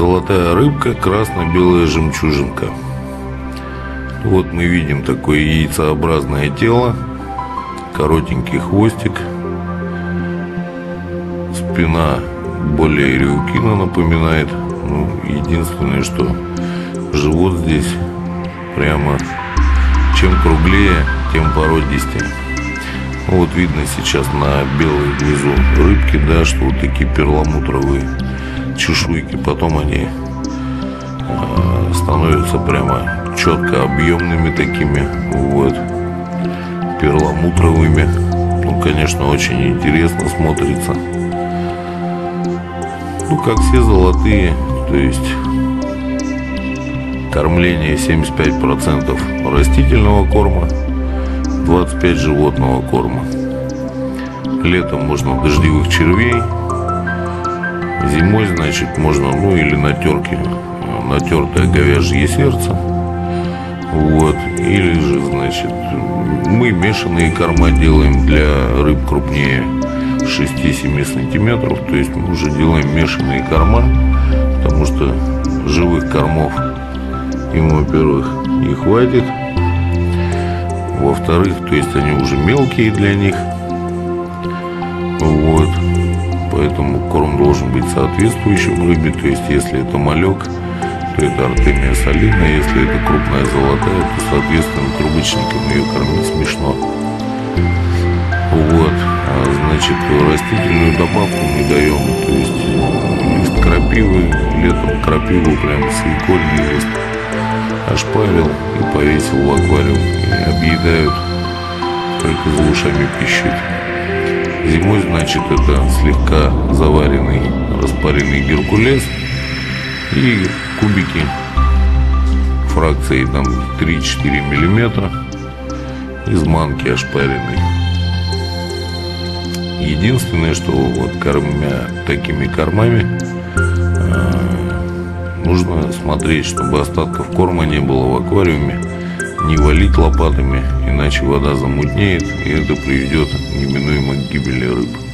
Золотая рыбка, красно-белая жемчужинка. Вот мы видим такое яйцеобразное тело, коротенький хвостик, спина более реукина напоминает. Ну, единственное, что живот здесь прямо чем круглее, тем породистее. Вот видно сейчас на белой глазу рыбки, да, что вот такие перламутровые чешуйки, потом они становятся прямо четко объемными такими, вот, перламутровыми. Ну, конечно, очень интересно смотрится. Ну, как все золотые, то есть кормление 75% растительного корма, 25% животного корма. Летом можно дождевых червей, зимой, значит, можно, ну, или на терке натертое говяжье сердце, вот, или же, значит, мы месячные корма делаем для рыб крупнее 6-7 сантиметров, то есть мы уже делаем мешанные корма, потому что живых кормов им, во-первых, не хватит, во-вторых, то есть они уже мелкие для них, вот, поэтому корм должен быть соответствующим рыбе, то есть если это малек, то это артемия солина, если это крупная золотая, то, соответственно, трубочником ее кормить смешно. Вот, значит, растительную добавку мы даем, то есть лист крапивы, летом крапиву, прям свекольный лист, ошпарил и повесил в аквариум, и объедают только за ушами пищит. Зимой, значит, это слегка заваренный, распаренный геркулес и кубики фракцией там 3-4 миллиметра из манки ошпаренной. Единственное, что вот кормя такими кормами, нужно смотреть, чтобы остатков корма не было в аквариуме, не валить лопатами, иначе вода замутнеет, и это приведет неминуемо к гибели рыб.